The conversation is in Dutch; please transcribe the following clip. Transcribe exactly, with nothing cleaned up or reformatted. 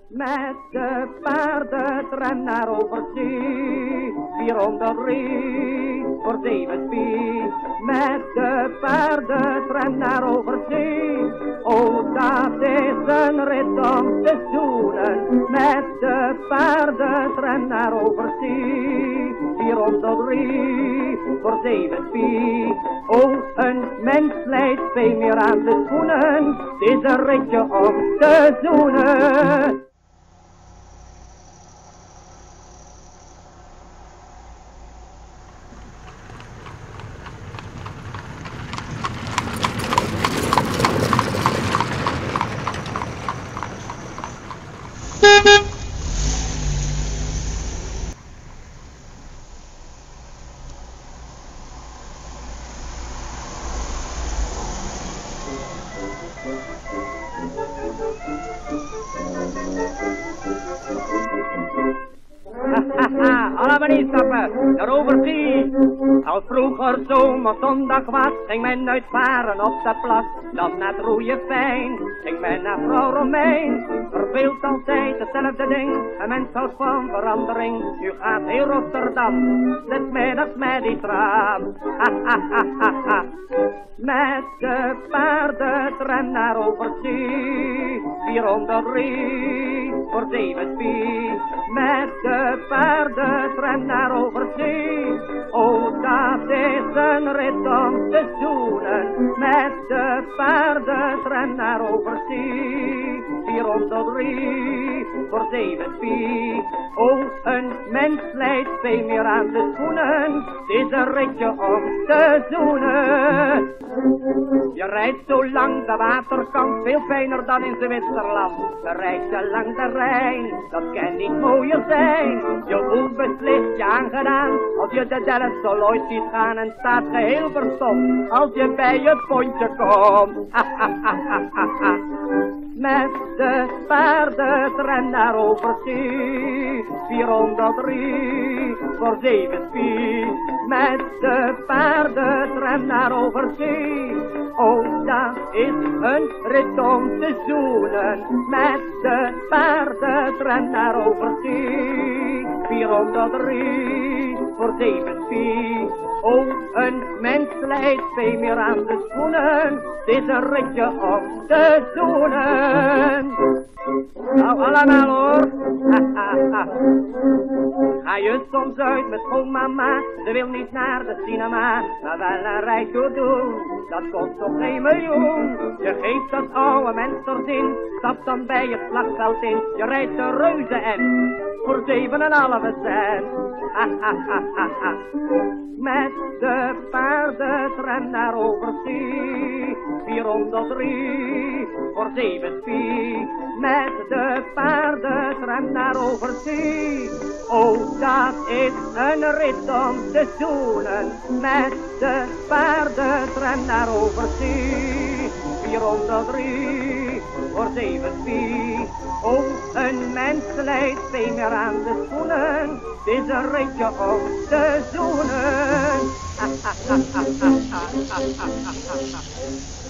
Met de paardentram naar Overzee, vierhonderddrie voor zeven speed. Met de paardentram naar Overzee, oh dat is een rit om te zoenen. Met de paardentram naar Overzee, vierhonderddrie voor zeven speed. Oh, een mens leidt veel meer aan de schoenen, het is een ritje om te zoenen. Allemaal instappen, naar Overzee. Als vroeger zomerzondag was, ging men uitvaren op de plas. Dan na het roeien fijn, ging men naar vrouw Romein. Verveelt altijd hetzelfde ding, een mens houdt van verandering. Nu gaat heel Rotterdam, des middags met die tram. Ha ha ha ha ha. Met de paardentram naar Overzee, vierhonderddrie voor zeven speed. Met de paardentram naar Overzee, oh dat is een rit om te zoenen. Met de paardentram naar Overzee, vierhonderddrie voor zeven speed. Oh, een mens leidt veel meer aan de schoenen, het is een ritje om te zoenen. Je rijdt zo lang de waterkant, veel fijner dan in Zwitserland. Je rijdt zo lang de Rijn, dat kan niet mooier zijn. Je voelt beslist je aangedaan, als je de Delft zo ooit ziet gaan en staat geheel verstopt, als je bij het pontje komt. Ha, ha, ha, ha, ha, ha. Met de paardentram naar Overzee, vierhonderddrie voor zeven speed. Met de paardentram naar Overzee, oh dat is een rit om te zoenen. Met de paardentram naar Overzee, vierhonderddrie voor zeven speed. Oh, een mens leidt veel meer aan de schoenen, het is een ritje om te zoenen. Nou allemaal hoor. Ha, ha, ha. Ga je soms uit met schoonmama, ze wil niet naar de cinema, maar wel een reisje doen, dat kost toch geen miljoen. Je geeft dat oude mens er zin, stap dan bij het slagveld in, je rijdt de reuze en voor zeven en halve cent. Ha, ha, ha, ha, ha. Met de paardentram naar Overzee, vierhonderddrie voor zeven speed. Met de paardentram naar Overzee, oh dat is een rit om te zoenen. Met de paardentram naar Overzee, vierhonderddrie voor zeven speed. Oh, een mens leidt veel meer aan de schoenen, het is een ritje om te zoenen. Ha, ha, ha, ha, ha, ha, ha, ha, ha, ha.